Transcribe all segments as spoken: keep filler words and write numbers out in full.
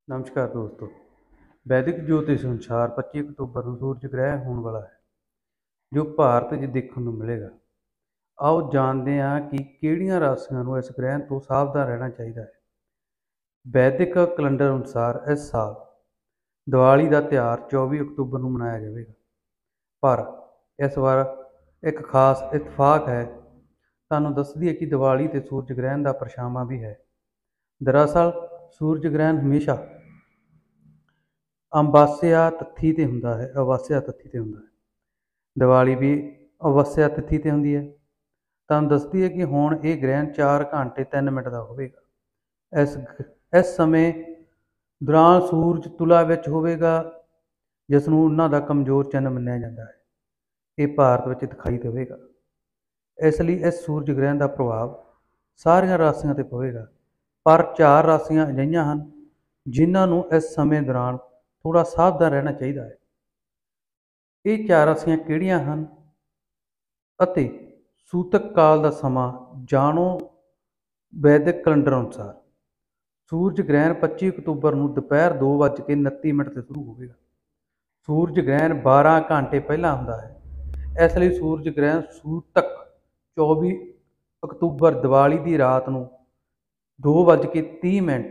नमस्कार दोस्तों। वैदिक ज्योतिष अनुसार पच्ची अक्तूबर ਨੂੰ ਸੂਰਜ ਗ੍ਰਹਿਣ ਹੋਣ ਵਾਲਾ ਹੈ ਜੋ ਭਾਰਤ 'ਚ ਦੇਖਣ ਨੂੰ ਮਿਲੇਗਾ। ਆਓ ਜਾਣਦੇ ਹਾਂ ਕਿ ਕਿਹੜੀਆਂ ਰਾਸ਼ੀਆਂ ਨੂੰ ਇਸ ਗ੍ਰਹਿਣ ਤੋਂ ਸਾਵਧਾਨ ਰਹਿਣਾ ਚਾਹੀਦਾ ਹੈ। ਵੈਦਿਕ ਕੈਲੰਡਰ ਅਨੁਸਾਰ ਇਸ ਸਾਲ ਦੀਵਾਲੀ ਦਾ ਤਿਉਹਾਰ ਚੌਵੀ ਅਕਤੂਬਰ ਨੂੰ ਮਨਾਇਆ ਜਾਵੇਗਾ, ਪਰ ਇਸ ਵਾਰ ਇੱਕ ਖਾਸ ਇਤਫਾਕ ਹੈ। ਤੁਹਾਨੂੰ ਦੱਸ ਦਈਏ ਕਿ ਦੀਵਾਲੀ ਤੇ ਸੂਰਜ ਗ੍ਰਹਿਣ ਦਾ ਪਰਛਾਵਾਂ ਵੀ ਹੈ। ਦਰਅਸਲ ਸੂਰਜ ਗ੍ਰਹਿਣ ਹਮੇਸ਼ਾ ਅਮਾਵਸਿਆ ਤਿਥੀ 'ਤੇ ਹੁੰਦਾ ਹੈ ਅਮਾਵਸਿਆ ਤਿਥੀ 'ਤੇ ਹੁੰਦਾ ਹੈ। ਦੀਵਾਲੀ ਵੀ ਅਮਾਵਸਿਆ ਤਿਥੀ 'ਤੇ ਹੁੰਦੀ ਹੈ। ਤੁਹਾਨੂੰ ਦੱਸਦੀ ਹੈ ਕਿ ਹੁਣ ਇਹ ਗ੍ਰਹਿਣ ਚਾਰ ਘੰਟੇ ਤਿੰਨ ਮਿੰਟ ਦਾ ਹੋਵੇਗਾ। ਇਸ ਇਸ ਸਮੇਂ ਦੌਰਾਨ ਸੂਰਜ ਤੁਲਾ ਵਿੱਚ ਹੋਵੇਗਾ, ਜਿਸ ਨੂੰ ਉਹਨਾਂ ਦਾ ਕਮਜ਼ੋਰ ਚਿੰਨ੍ਹ ਮੰਨਿਆ ਜਾਂਦਾ ਹੈ। ਇਹ ਭਾਰਤ ਵਿੱਚ ਦਿਖਾਈ ਦੇਵੇਗਾ, ਇਸ ਲਈ ਇਸ ਸੂਰਜ ਗ੍ਰਹਿਣ ਦਾ ਪ੍ਰਭਾਵ ਸਾਰੀਆਂ ਰਾਸ਼ੀਆਂ 'ਤੇ ਪਵੇਗਾ। ਪਰ ਚਾਰ ਰਾਸ਼ੀਆਂ ਅਜਿਹੀਆਂ ਹਨ ਜਿਨ੍ਹਾਂ ਨੂੰ ਇਸ ਸਮੇਂ ਦੌਰਾਨ ਥੋੜ੍ਹਾ ਸਾਵਧਾਨ ਰਹਿਣਾ ਚਾਹੀਦਾ ਹੈ। ਇਹ ਚਾਰ ਰਾਸ਼ੀਆਂ ਕਿਹੜੀਆਂ ਹਨ ਅਤੇ ਸੂਤਕ ਕਾਲ ਦਾ ਸਮਾਂ ਜਾਣੋ। ਵੈਦਿਕ ਕੈਲੰਡਰ ਅਨੁਸਾਰ ਸੂਰਜ ਗ੍ਰਹਿਣ ਪੱਚੀ ਅਕਤੂਬਰ ਨੂੰ ਦੁਪਹਿਰ ਦੋ ਵੱਜ ਕੇ ਉਨੱਤੀ ਮਿੰਟ 'ਤੇ ਸ਼ੁਰੂ ਹੋਵੇਗਾ। ਸੂਰਜ ਗ੍ਰਹਿਣ ਬਾਰਾਂ ਘੰਟੇ ਪਹਿਲਾਂ ਹੁੰਦਾ ਹੈ। ਇਸ ਲਈ ਸੂਰਜ ਗ੍ਰਹਿਣ ਸੂਤਕ ਚੌਵੀ ਅਕਤੂਬਰ ਦੀਵਾਲੀ ਦੀ ਰਾਤ ਨੂੰ ਦੋ ਵੱਜ ਕੇ ਤੀਹ ਮਿੰਟ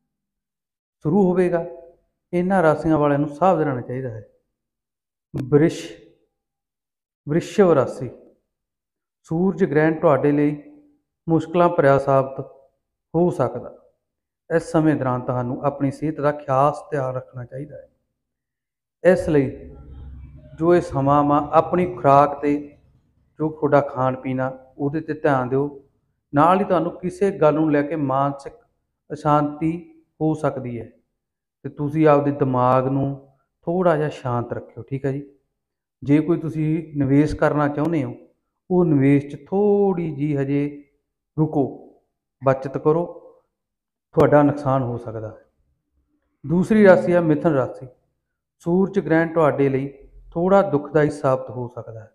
ਸ਼ੁਰੂ ਹੋਵੇਗਾ। ਇਹਨਾਂ ਰਾਸ਼ੀਆਂ ਵਾਲਿਆਂ ਨੂੰ ਸਾਵਧਾਨ ਰਹਿਣਾ ਚਾਹੀਦਾ ਹੈ। ਬ੍ਰਿਸ਼ ਵ੍ਰਿਸ਼ਵ ਰਾਸ਼ੀ, ਸੂਰਜ ਗ੍ਰਹਿਣ ਤੁਹਾਡੇ ਲਈ ਮੁਸ਼ਕਲਾਂ ਭਰਿਆ ਸਾਬਤ ਹੋ ਸਕਦਾ। ਇਸ ਸਮੇਂ ਦੌਰਾਨ ਤੁਹਾਨੂੰ ਆਪਣੀ ਸਿਹਤ ਦਾ ਖਾਸ ਧਿਆਨ ਰੱਖਣਾ ਚਾਹੀਦਾ ਹੈ। ਇਸ ਲਈ ਜੋ ਇਹ ਸਮਾਂ ਵਾ ਆਪਣੀ ਖੁਰਾਕ 'ਤੇ ਜੋ ਤੁਹਾਡਾ ਖਾਣ ਪੀਣਾ ਉਹਦੇ 'ਤੇ ਧਿਆਨ ਦਿਓ। ਨਾਲ ਹੀ ਤੁਹਾਨੂੰ ਕਿਸੇ ਗੱਲ ਨੂੰ ਲੈ ਕੇ ਮਾਨਸਿਕ ਅਸ਼ਾਂਤੀ ਹੋ ਸਕਦੀ ਹੈ ਅਤੇ ਤੁਸੀਂ ਆਪਦੇ ਦਿਮਾਗ ਨੂੰ ਥੋੜ੍ਹਾ ਜਿਹਾ ਸ਼ਾਂਤ ਰੱਖਿਓ, ਠੀਕ ਹੈ ਜੀ। ਜੇ ਕੋਈ ਤੁਸੀਂ ਨਿਵੇਸ਼ ਕਰਨਾ ਚਾਹੁੰਦੇ ਹੋ, ਉਹ ਨਿਵੇਸ਼ 'ਚ ਥੋੜ੍ਹੀ ਜਿਹੀ ਹਜੇ ਰੁਕੋ, ਬਚਤ ਕਰੋ, ਤੁਹਾਡਾ ਨੁਕਸਾਨ ਹੋ ਸਕਦਾ ਹੈ। ਦੂਸਰੀ ਰਾਸ਼ੀ ਹੈ ਮਿਥੁਨ ਰਾਸ਼ੀ। ਸੂਰਜ ਗ੍ਰਹਿਣ ਤੁਹਾਡੇ ਲਈ ਥੋੜ੍ਹਾ ਦੁਖਦਾਈ ਸਾਬਤ ਹੋ ਸਕਦਾ ਹੈ।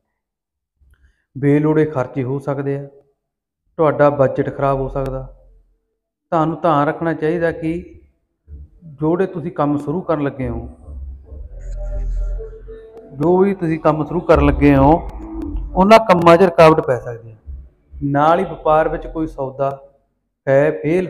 ਬੇਲੋੜੇ ਖਰਚੇ ਹੋ ਸਕਦੇ ਆ, ਤੁਹਾਡਾ ਬਜਟ ਖਰਾਬ ਹੋ ਸਕਦਾ। ਤੁਹਾਨੂੰ ਧਿਆਨ ਰੱਖਣਾ ਚਾਹੀਦਾ ਕਿ ਜਿਹੜੇ ਤੁਸੀਂ ਕੰਮ ਸ਼ੁਰੂ ਕਰਨ ਲੱਗੇ ਹੋ ਜੋ ਵੀ ਤੁਸੀਂ ਕੰਮ ਸ਼ੁਰੂ ਕਰਨ ਲੱਗੇ ਹੋ ਉਹਨਾਂ ਕੰਮਾਂ 'ਚ ਰੁਕਾਵਟ ਪੈ ਸਕਦੀ ਹੈ। ਨਾਲ ਹੀ ਵਪਾਰ ਵਿੱਚ ਕੋਈ ਸੌਦਾ ਹੈ ਫੇਲ,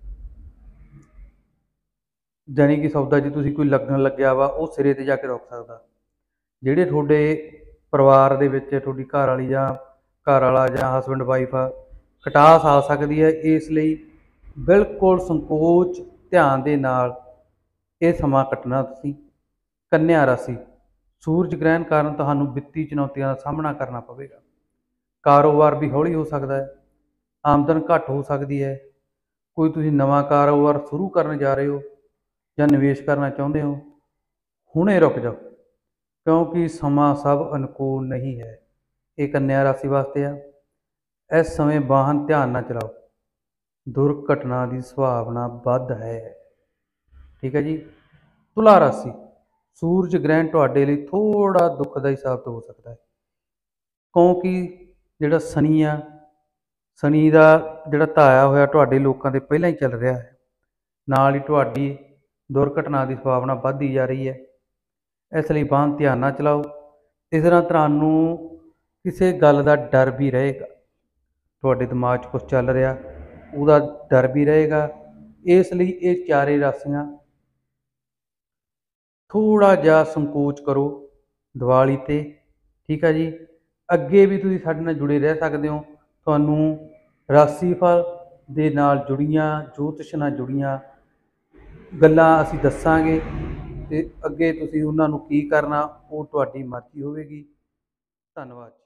ਜਾਣੀ ਕਿ ਸੌਦਾ ਜੇ ਤੁਸੀਂ ਕੋਈ ਲੱਗਣ ਲੱਗਿਆ ਵਾ ਉਹ ਸਿਰੇ 'ਤੇ ਜਾ ਕੇ ਰੁਕ ਸਕਦਾ। ਜਿਹੜੇ ਤੁਹਾਡੇ ਪਰਿਵਾਰ ਦੇ ਵਿੱਚ ਤੁਹਾਡੀ ਘਰ ਵਾਲੀ ਜਾਂ ਘਰ ਵਾਲਾ ਜਾਂ ਹਸਬੈਂਡ ਵਾਈਫ ਆ, ਖਟਾਸ ਆ ਸਕਦੀ ਹੈ। ਇਸ ਲਈ ਬਿਲਕੁਲ ਸੰਕੋਚ ਧਿਆਨ ਦੇ ਨਾਲ ਇਹ ਸਮਾਂ ਕੱਟਣਾ ਤੁਸੀਂ। ਕੰਨਿਆ ਰਾਸ਼ੀ, ਸੂਰਜ ਗ੍ਰਹਿਣ ਕਾਰਨ ਤੁਹਾਨੂੰ ਵਿੱਤੀ ਚੁਣੌਤੀਆਂ ਦਾ ਸਾਹਮਣਾ ਕਰਨਾ ਪਵੇਗਾ। ਕਾਰੋਬਾਰ ਵੀ ਹੌਲੀ ਹੋ ਸਕਦਾ ਹੈ, ਆਮਦਨ ਘੱਟ ਹੋ ਸਕਦੀ ਹੈ। ਕੋਈ ਤੁਸੀਂ ਨਵਾਂ ਕਾਰੋਬਾਰ ਸ਼ੁਰੂ ਕਰਨ ਜਾ ਰਹੇ ਹੋ ਜਾਂ ਨਿਵੇਸ਼ ਕਰਨਾ ਚਾਹੁੰਦੇ ਹੋ, ਹੁਣੇ ਰੁਕ ਜਾਓ, ਕਿਉਂਕਿ ਸਮਾਂ ਸਭ ਅਨੁਕੂਲ ਨਹੀਂ ਹੈ। ਇਹ ਕੰਨਿਆ ਰਾਸ਼ੀ ਵਾਸਤੇ ਆ। ਇਸ ਸਮੇਂ ਵਾਹਨ ਧਿਆਨ ਨਾਲ ਚਲਾਓ, ਦੁਰਘਟਨਾ ਦੀ ਸੰਭਾਵਨਾ ਵੱਧ ਹੈ, ਠੀਕ ਹੈ ਜੀ। ਤੁਲਾ ਰਾਸ਼ੀ, ਸੂਰਜ ਗ੍ਰਹਿਣ ਤੁਹਾਡੇ ਲਈ ਥੋੜ੍ਹਾ ਦੁਖਦਾਈ ਸਾਬਤ ਹੋ ਸਕਦਾ ਹੈ, ਕਿਉਂਕਿ ਜਿਹੜਾ ਸ਼ਨੀ ਆ ਸ਼ਨੀ ਦਾ ਜਿਹੜਾ ਧਾਇਆ ਹੋਇਆ ਤੁਹਾਡੇ ਲੋਕਾਂ 'ਤੇ ਪਹਿਲਾਂ ਹੀ ਚੱਲ ਰਿਹਾ ਹੈ। ਨਾਲ ਹੀ ਤੁਹਾਡੀ ਦੁਰਘਟਨਾ ਦੀ ਸੰਭਾਵਨਾ ਵੱਧਦੀ ਜਾ ਰਹੀ ਹੈ। ਇਸ ਲਈ ਵਾਹਨ ਧਿਆਨ ਨਾਲ ਚਲਾਓ। ਇਸ ਤਰ੍ਹਾਂ ਤੁਹਾਨੂੰ ਕਿਸੇ ਗੱਲ ਦਾ ਡਰ ਵੀ ਰਹੇਗਾ, ਤੁਹਾਡੇ ਦਿਮਾਗ 'ਚ ਕੁਛ ਚੱਲ ਰਿਹਾ ਉਹਦਾ ਡਰ ਵੀ ਰਹੇਗਾ। ਇਸ ਲਈ ਇਹ ਚਾਰੇ ਰਾਸ਼ੀਆਂ ਥੋੜ੍ਹਾ ਜਿਹਾ ਸੰਕੋਚ ਕਰੋ ਦੀਵਾਲੀ 'ਤੇ, ਠੀਕ ਹੈ ਜੀ। ਅੱਗੇ ਵੀ ਤੁਸੀਂ ਸਾਡੇ ਨਾਲ ਜੁੜੇ ਰਹਿ ਸਕਦੇ ਹੋ। ਤੁਹਾਨੂੰ ਰਾਸ਼ੀਫਲ ਦੇ ਨਾਲ ਜੁੜੀਆਂ ਜੋਤਿਸ਼ ਨਾਲ ਜੁੜੀਆਂ ਗੱਲਾਂ ਅਸੀਂ ਦੱਸਾਂਗੇ ਅਤੇ ਅੱਗੇ ਤੁਸੀਂ ਉਹਨਾਂ ਨੂੰ ਕੀ ਕਰਨਾ ਉਹ ਤੁਹਾਡੀ ਮਰਜ਼ੀ ਹੋਵੇਗੀ। ਧੰਨਵਾਦ।